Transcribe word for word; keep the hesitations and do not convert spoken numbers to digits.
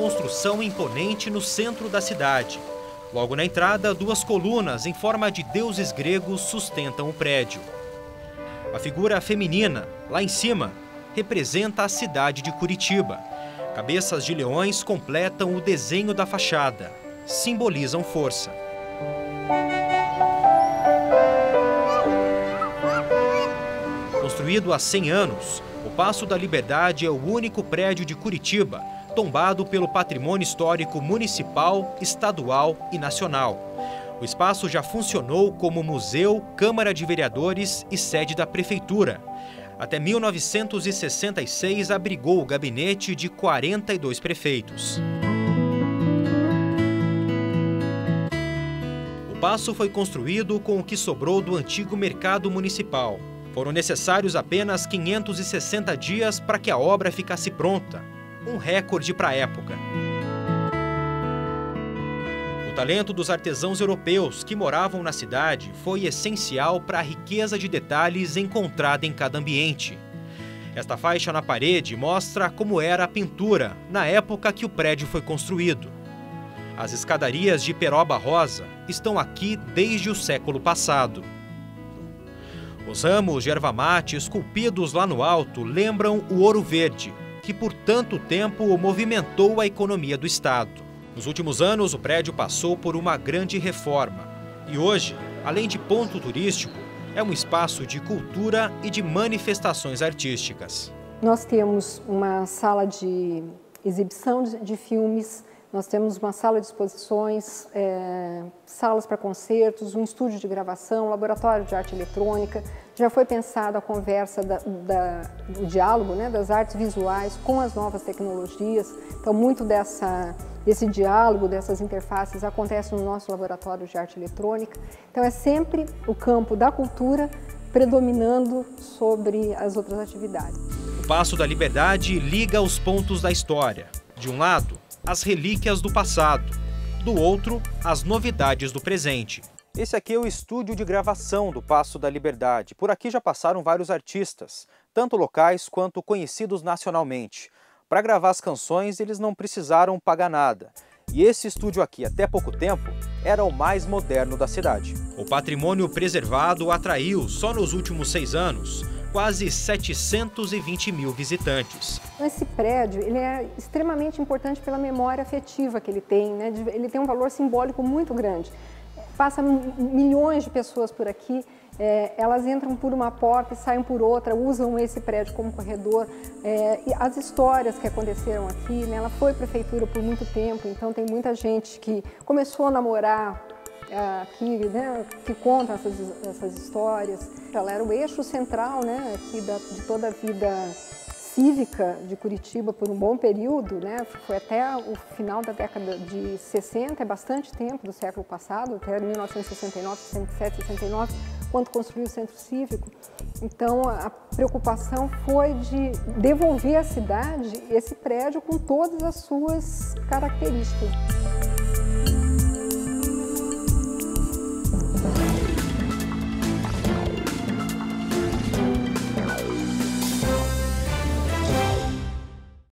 construção imponente no centro da cidade. Logo na entrada, duas colunas em forma de deuses gregos sustentam o prédio. A figura feminina, lá em cima, representa a cidade de Curitiba. Cabeças de leões completam o desenho da fachada, simbolizam força. Construído há cem anos, o Paço da Liberdade é o único prédio de Curitiba tombado pelo patrimônio histórico municipal, estadual e nacional. O espaço já funcionou como museu, Câmara de Vereadores e sede da Prefeitura. Até mil novecentos e sessenta e seis abrigou o gabinete de quarenta e dois prefeitos. O Paço foi construído com o que sobrou do antigo mercado municipal. Foram necessários apenas quinhentos e sessenta dias para que a obra ficasse pronta. Um recorde para a época. O talento dos artesãos europeus que moravam na cidade foi essencial para a riqueza de detalhes encontrada em cada ambiente. Esta faixa na parede mostra como era a pintura na época que o prédio foi construído. As escadarias de peroba rosa estão aqui desde o século passado. Os ramos de erva mate esculpidos lá no alto lembram o ouro verde, que por tanto tempo movimentou a economia do estado. Nos últimos anos, o prédio passou por uma grande reforma. E hoje, além de ponto turístico, é um espaço de cultura e de manifestações artísticas. Nós temos uma sala de exibição de, de filmes, nós temos uma sala de exposições, é, salas para concertos, um estúdio de gravação, laboratório de arte eletrônica. Já foi pensada a conversa, da, da, o diálogo, né, das artes visuais com as novas tecnologias. Então, muito dessa, desse diálogo, dessas interfaces acontece no nosso laboratório de arte eletrônica. Então, é sempre o campo da cultura predominando sobre as outras atividades. O Paço da Liberdade liga os pontos da história. De um lado, as relíquias do passado, do outro, as novidades do presente. Esse aqui é o estúdio de gravação do Paço da Liberdade. Por aqui já passaram vários artistas, tanto locais quanto conhecidos nacionalmente. Para gravar as canções, eles não precisaram pagar nada. E esse estúdio aqui, até pouco tempo, era o mais moderno da cidade. O patrimônio preservado atraiu, só nos últimos seis anos, quase setecentos e vinte mil visitantes. Esse prédio ele é extremamente importante pela memória afetiva que ele tem, né? Ele tem um valor simbólico muito grande. Passam milhões de pessoas por aqui, é, elas entram por uma porta e saem por outra, usam esse prédio como corredor. É, e as histórias que aconteceram aqui, né? Ela foi prefeitura por muito tempo, então tem muita gente que começou a namorar aqui, né, que conta essas, essas histórias. Ela era o eixo central, né, aqui da, de toda a vida cívica de Curitiba por um bom período, né, foi até o final da década de sessenta, é bastante tempo do século passado, até mil novecentos e sessenta e nove, sessenta e sete, sessenta e nove, quando construiu o Centro Cívico. Então, a preocupação foi de devolver à cidade esse prédio com todas as suas características.